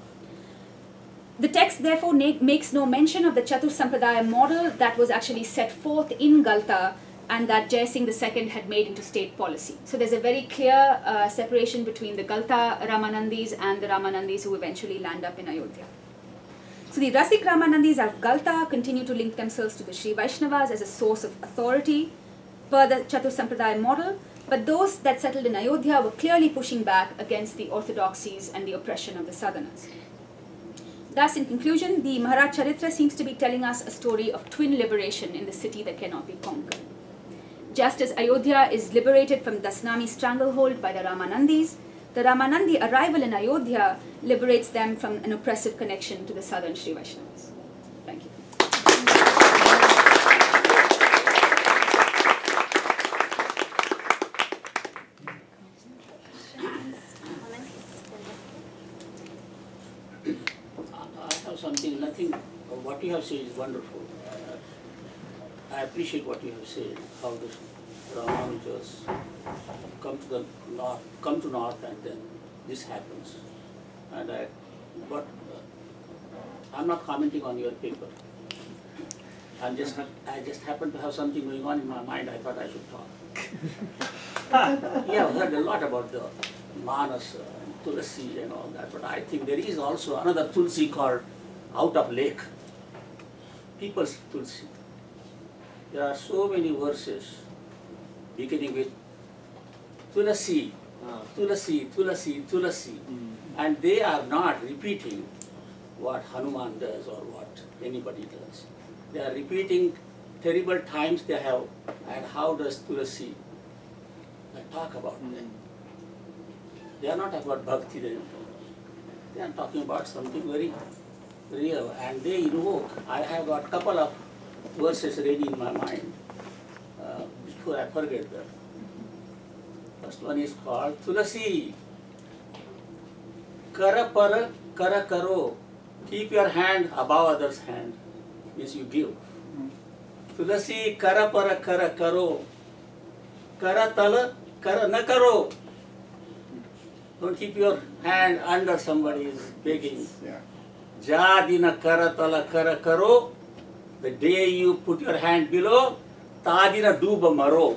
The text therefore makes no mention of the Chatur Sampradaya model that was actually set forth in Galta and that Jai Singh II had made into state policy. So there's a very clear separation between the Galta Ramanandis and the Ramanandis who eventually land up in Ayodhya. So the Rasik Ramanandis of Galta continue to link themselves to the Sri Vaishnavas as a source of authority per the Chatur Sampradaya model, but those that settled in Ayodhya were clearly pushing back against the orthodoxies and the oppression of the southerners. Thus, in conclusion, the Maharaj Charitra seems to be telling us a story of twin liberation in the city that cannot be conquered. Just as Ayodhya is liberated from Dasnami stranglehold by the Ramanandis, the Ramanandi arrival in Ayodhya liberates them from an oppressive connection to the southern Sri Vaishnavas. Thank you. I have something, nothing, what you have said is wonderful. I appreciate what you have said, how the Ramanujas come to the north, and then this happens. But I'm not commenting on your paper. I just happened to have something going on in my mind. I thought I should talk. Yeah, I've heard a lot about the Manas, Tulsi and all that, but I think there is also another Tulsi called out of lake, people's Tulsi. There are so many verses beginning with Tulasi, Tulasi, Tulasi, Tulasi, and they are not repeating what Hanuman does or what anybody does. They are repeating terrible times they have, and how does Tulasi talk about them. They are not about bhakti, they are talking about something very real, and they invoke. I have got a couple of verses ready in my mind before I forget them. First one is called Tulasi. Kara para kara karo. Keep your hand above others' hand. Means you give. Tulasi kara para kara karo. Kara tala kara na karo. Don't keep your hand under somebody's begging. Jadina kara tala kara karo. The day you put your hand below, tadina duba maro.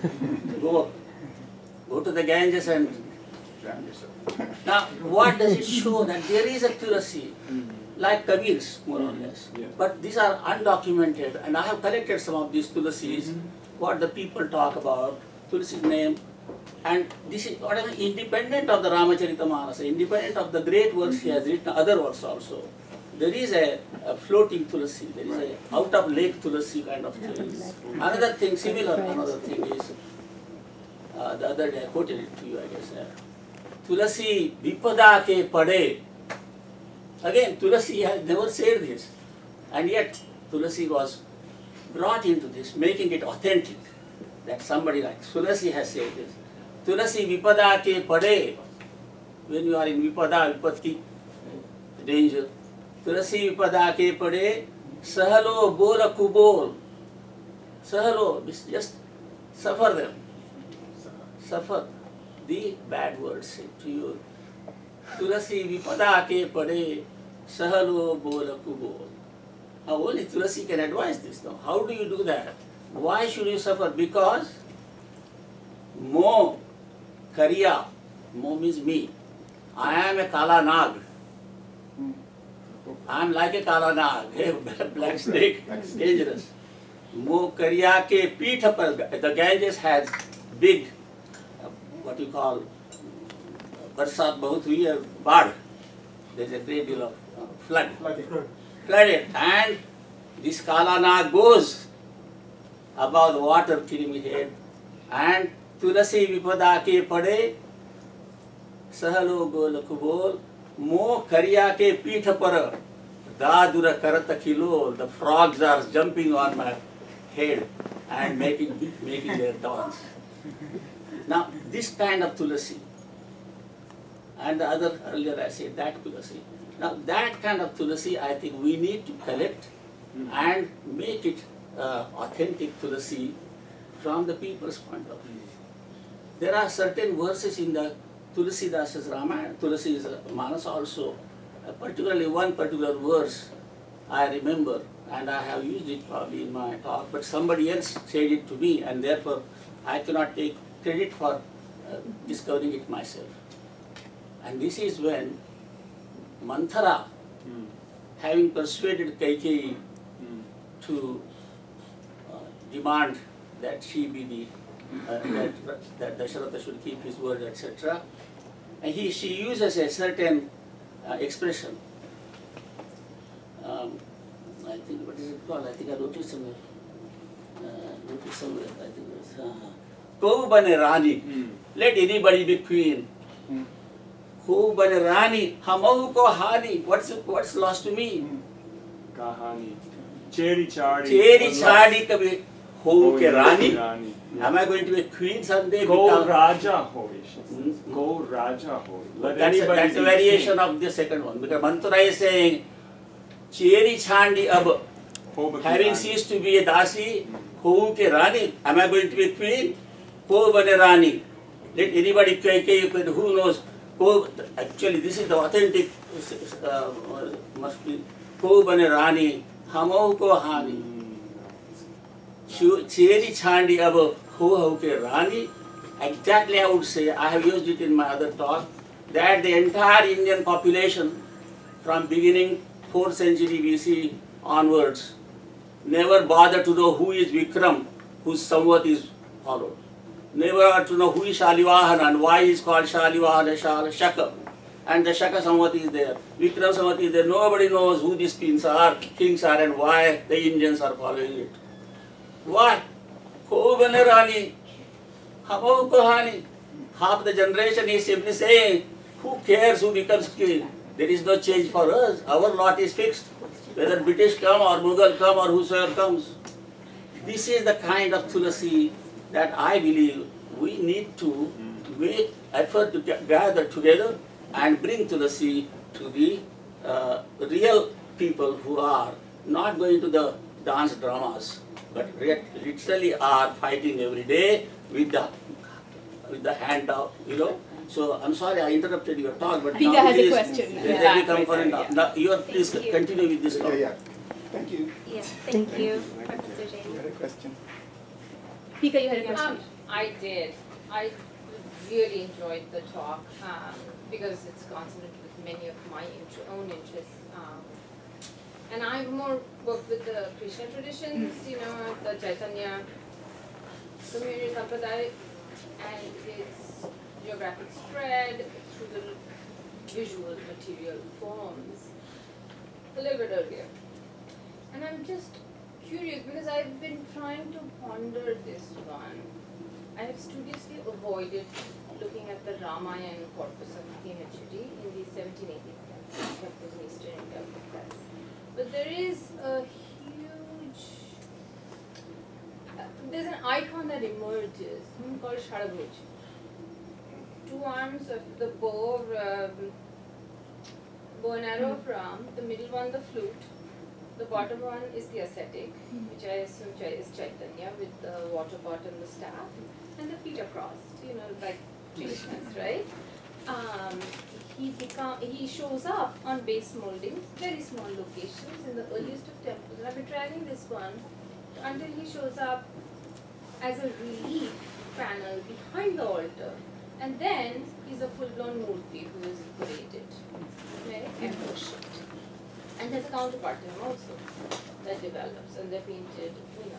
Go to the Ganges and now what does it show? That there is a Tulasi, like Kabir's more or less. But these are undocumented, and I have collected some of these Tulasis, what the people talk about, Tulasi's name, and this is whatever independent of the Ramacharita independent of the great works he has written, other works also. There is a floating Tulasi, there is a out of lake Tulasi kind of thing. Another thing, another thing is, the other day I quoted it to you, I guess. Tulasi vipada ke pade. Again, Tulasi has never said this, and yet Tulasi was brought into this, making it authentic, that somebody like Tulasi has said this. Tulasi vipada ke pade. When you are in vipada, vipatti, danger. Tulasi vipada ke pade. Sahalo bola kubol. Sahalo, just suffer them. Suffer the bad words said to you. Tulasi vipada ke pade. Sahalo bola kubol. Now only Tulasi can advise this now. How do you do that? Why should you suffer? Because Mo Kariya, Mo means me. I am a Kala Nag. I am like a Kala Nag, a black snake, dangerous. Mo Kariya ke Pitha par. The Ganges has big, what you call, Barsat bahut hui hai, Baad. There is a great deal of flood. Flooded. And this Kala Nag goes above the water, killing his head. And Tulasi vipada ke pade. Sahalo gol kubol. Mo kariya ke pitha par. Dadura karata kilo. The frogs are jumping on my head and making their dance. Now, this kind of Tulasi, and the other earlier I said that Tulasi. Now, that kind of Tulasi, I think we need to collect and make it authentic Tulasi from the people's point of view. There are certain verses in the Tulsidasa's Ramayana, Tulasi's Manas also, particularly one particular verse I remember, and I have used it probably in my talk, but somebody else said it to me, and therefore I cannot take credit for discovering it myself. And this is when Manthara, having persuaded Kaikeyi to demand that she be the, that Dasharatha should keep his word, etc. And she uses a certain expression. I think, what is it called? I think I wrote it somewhere. I think it's Ko bane Rani. Let anybody be queen. Ko bane Rani. Hamahu ko hani. What's lost to me? Kahani. Cheri chadi. Cheri chadi kabhi ho ke Rani. Am I going to be a queen someday? Go Raja hoy. Go Raja hoy. That's a variation of the second one. Because Mantra is saying, Cheri chandi ab. Having ceased to be a dasi, ho ke Rani. Am I going to be a queen? Ko bane Rani. Let anybody who knows. Actually, this is the authentic, must be Ko bane Rani, Hamau ko Hani. Cheri chandi ab ho ke Rani. Exactly, I would say, I have used it in my other talk, that the entire Indian population from beginning 4th century BC onwards never bothered to know who is Vikram, whose Samvat is followed. Never to know who is Shalivahana and why he is called Shalivahana Shaka. And the Shaka Samvat is there. Vikram Samvat is there. Nobody knows who these kings are and why the Indians are following it. Why? Ko bane Rani, Hamau ko Hani. Half the generation is simply saying, who cares who becomes king? There is no change for us. Our lot is fixed. Whether British come or Mughal come or whosoever comes. This is the kind of Tulasi that I believe we need to make effort to gather together and bring Tulasi to the real people who are not going to the dance dramas, but literally are fighting every day with the hand out, So I'm sorry I interrupted your talk, but Pika now has a question. Let me come for it. Now you are, please continue with this talk. Yeah. Thank you. Yeah, thank you, Professor Jain. You had a question? Pika, you had a question? I did. I really enjoyed the talk because it's consonant with many of my own interests. And I've more worked with the Krishna traditions, the Chaitanya community Sampradaya, and its geographic spread through the visual material forms a little bit earlier. And I'm just curious because I've been trying to ponder this one. I have studiously avoided looking at the Rāmāyaṇa corpus of imagery in the 17th-18th century, kept in Eastern India press. But there is a huge, there's an icon that emerges called Shadabhuj. Two arms of the bow and arrow of Ram, the middle one the flute, the bottom one is the ascetic, which I assume is Chaitanya with the water pot and the staff, and the feet are crossed, like Krishna's, right? He shows up on base moldings, very small locations in the earliest of temples. I've been tracking this one until he shows up as a relief panel behind the altar. And then he's a full-blown murti who is paraded, right, and worshipped. And there's a counterpart to him also that develops, and they're painted,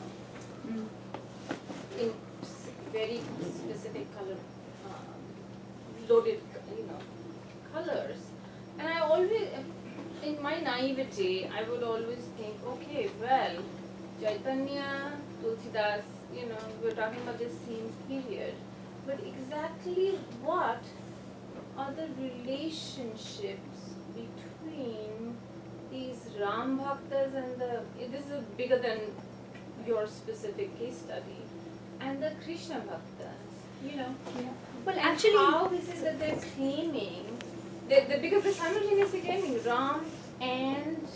in very specific color, loaded, colors. And I always, in my naivety, I would always think, okay, well, Chaitanya, Tulsidas, we're talking about the same period. But exactly what are the relationships between these Ram Bhaktas and this is bigger than your specific case study, and the Krishna Bhaktas, Well, actually, how is it that they're claiming, because they're simultaneously claiming Ram and,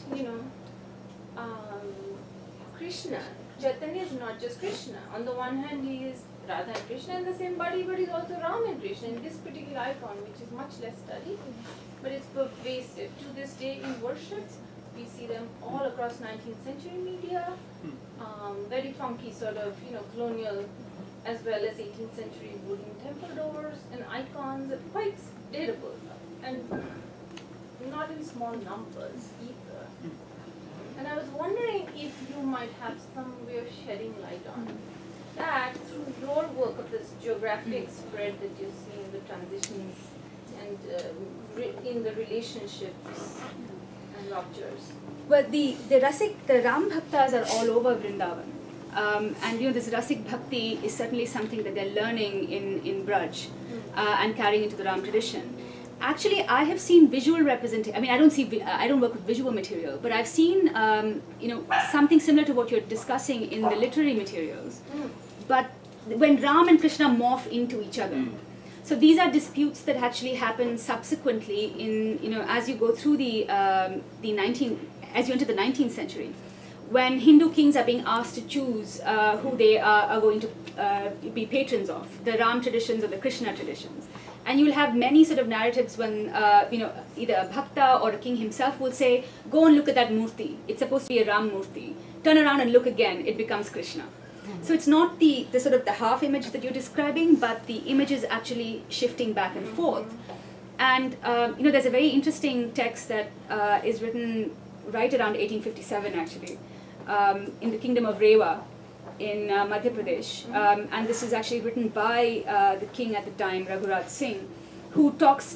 Krishna. Chaitanya is not just Krishna. On the one hand, he is Radha and Krishna in the same body, but he's also Ram and Krishna in this particular icon, which is much less studied, but it's pervasive. To this day in worship, we see them all across 19th century media, very funky sort of, colonial as well as 18th century wooden temple doors and icons, quite dateable, and not in small numbers either. And I was wondering if you might have some way of shedding light on that through your work of this geographic spread that you see in the transitions and in the relationships and ruptures? Well, the Ram Bhaktas are all over Vrindavan. And this Rasik Bhakti is certainly something that they're learning in Braj and carrying into the Ram tradition. Actually, I have seen visual representation. I mean, I don't work with visual material, but I've seen something similar to what you're discussing in the literary materials. But when Ram and Krishna morph into each other. So these are disputes that actually happen subsequently in as you go through as you enter the 19th century, when Hindu kings are being asked to choose who they are going to be patrons of, the Ram traditions or the Krishna traditions. And you will have many sort of narratives when either a bhakta or a king himself will say, go and look at that murti. It's supposed to be a Ram murti. Turn around and look again. It becomes Krishna. So it's not the sort of the half image that you're describing, but the image is actually shifting back and forth. And there's a very interesting text that is written right around 1857 actually, in the kingdom of Rewa in Madhya Pradesh. And this is actually written by the king at the time, Raghuraj Singh, who talks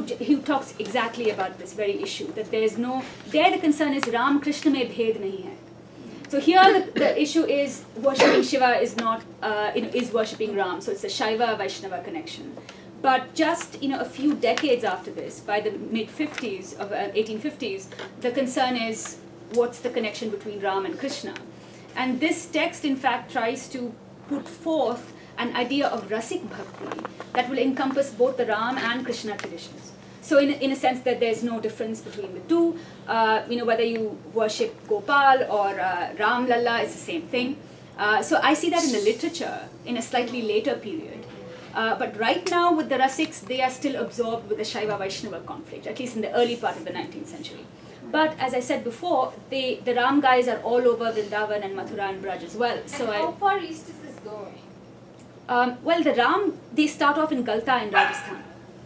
exactly about this very issue, that there is the concern is Ram Krishna mein bhed nahi hai. So here the issue is worshipping Shiva is not, is worshipping Ram. So it's a Shaiva Vaishnava connection. But just a few decades after this, by the mid-50s of 1850s, the concern is what's the connection between Ram and Krishna. And this text, in fact, tries to put forth an idea of Rasik Bhakti that will encompass both the Ram and Krishna traditions. So in a sense that there's no difference between the two, whether you worship Gopal or Ram Lalla, it's the same thing. So I see that in the literature in a slightly later period. But right now with the Rasiks, they are still absorbed with the Shaiva Vaishnava conflict, at least in the early part of the 19th century. But as I said before, the Ram guys are all over Vrindavan and Mathura and Braj as well. So and how far east is this going? Well, the Ram, they start off in Galta in Rajasthan.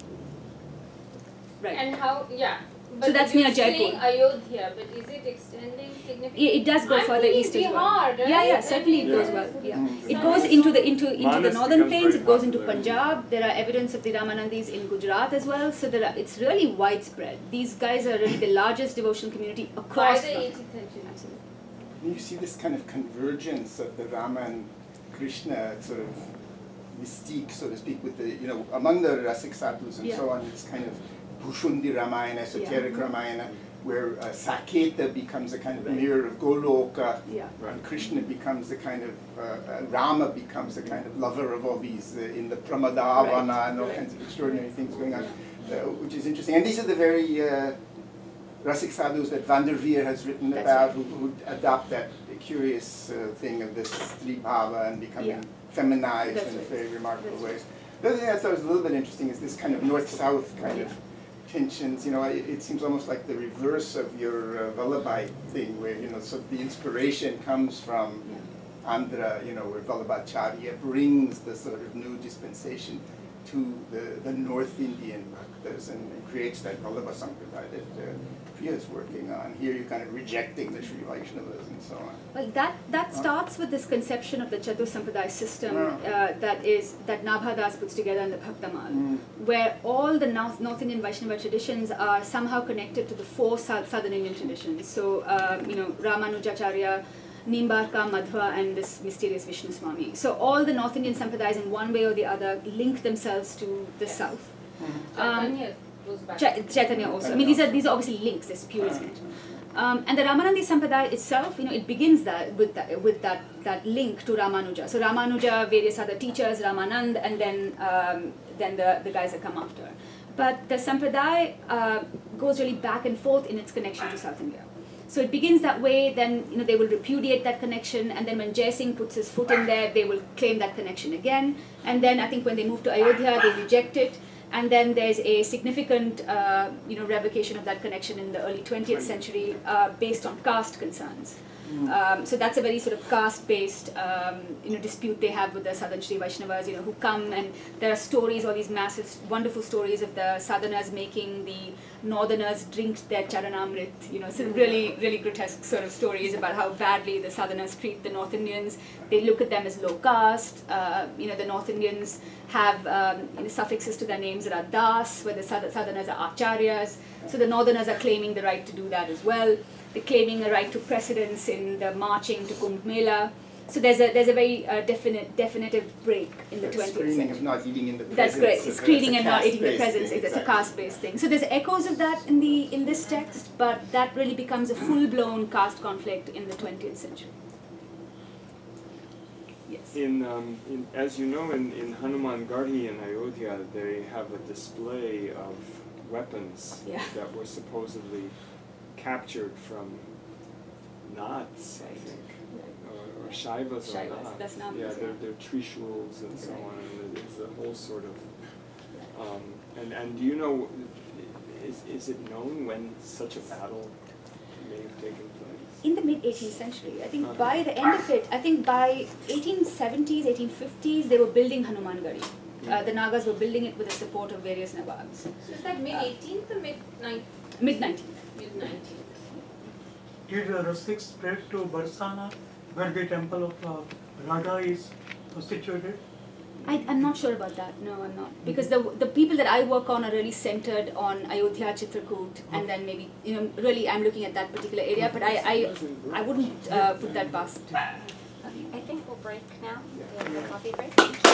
Right. And how, but so that's near Jaipur. Saying Ayodhya, but is it extending significantly? It does go further east as well. Hard, right? Yeah, certainly it goes well. Yeah. It goes into the northern plains, it goes into Punjab. There are evidence of the Ramanandis in Gujarat as well. So it's really widespread. These guys are really the largest devotional community across by the 18th century. Absolutely. You see this kind of convergence of the Rama and Krishna sort of mystique, so to speak, with the, among the Rasik sadhus and so on, it's kind of Bhushundi Ramayana, esoteric Ramayana, where Saketa becomes a kind of mirror of Goloka, and Krishna becomes the kind of, Rama becomes the kind of lover of all these, in the Pramadavana and all kinds of extraordinary things going on, which is interesting. And these are the very Rasik sadhus that Van der Veer has written about, who adopt that curious thing of this Stribhava and becoming feminized in very remarkable ways. The other thing I thought was a little bit interesting is this kind of north-south kind of tensions. It seems almost like the reverse of your Vallabhai thing, where so the inspiration comes from Andhra, where Vallabhacharya brings the sort of new dispensation to the North Indian bhaktas and creates that Vallabha Sampradaya that Priya is working on. Here you're kind of rejecting the Sri Vaishnavas and so on. Well, that starts with this conception of the Chatur Sampradaya system that Nabhadas puts together in the Bhaktamal, where all the North Indian Vaishnava traditions are somehow connected to the four Southern Indian traditions. So, Ramanujacharya, Nimbarka, Madhva, and this mysterious Vishnu Swami. So all the North Indian Sampradayas in one way or the other link themselves to the South. Chaitanya also. I mean, these are obviously links. There's purist connection. And the Ramanandi Sampradaya itself, it begins with that link to Ramanuja. So Ramanuja, various other teachers, Ramanand, and then the guys that come after. But the Sampradaya goes really back and forth in its connection to South India. So it begins that way, then they will repudiate that connection, and then when Jai Singh puts his foot in there, they will claim that connection again. And then I think when they move to Ayodhya, they reject it. And then there's a significant revocation of that connection in the early 20th century based on caste concerns. So that's a very sort of caste-based dispute they have with the Southern Sri Vaishnavas, who come, and there are stories, all these massive, wonderful stories of the Southerners making the Northerners drink their charanamrit, so really, really grotesque sort of stories about how badly the Southerners treat the North Indians. They look at them as low caste. The North Indians have suffixes to their names that are das, where the southerners are acharyas. So the northerners are claiming the right to do that as well. They're claiming a right to precedence in the marching to Kumbh Mela. So there's a very definitive break in the 20th century. Screening of not eating in the presence. That's correct. Screening and not eating the presence. Exactly. It's a caste-based thing. So there's echoes of that in this text, but that really becomes a full-blown caste conflict in the 20th century. Yes. As you know, in Hanuman Garhi in Ayodhya, they have a display of weapons that were supposedly captured from Nats, I think. Or Shaivas or not. That's not they're Trishuls and so on, and there's a whole sort of, and do you know, is it known when such a battle may have taken place? In the mid-18th century. I think by the end of it, I think by 1870s, 1850s, they were building Hanuman Gari. The Nagas were building it with the support of various Nawabs. So is that mid-18th or mid-19th? Mid-19th. Mid-19th. Did Rustics spread to Barsana, where the temple of Radha is situated? I'm not sure about that. No, I'm not. Because the people that I work on are really centered on Ayodhya, Chitrakoot, and then maybe, really I'm looking at that particular area, but I wouldn't put that past. I think we'll break now. We'll have a coffee break.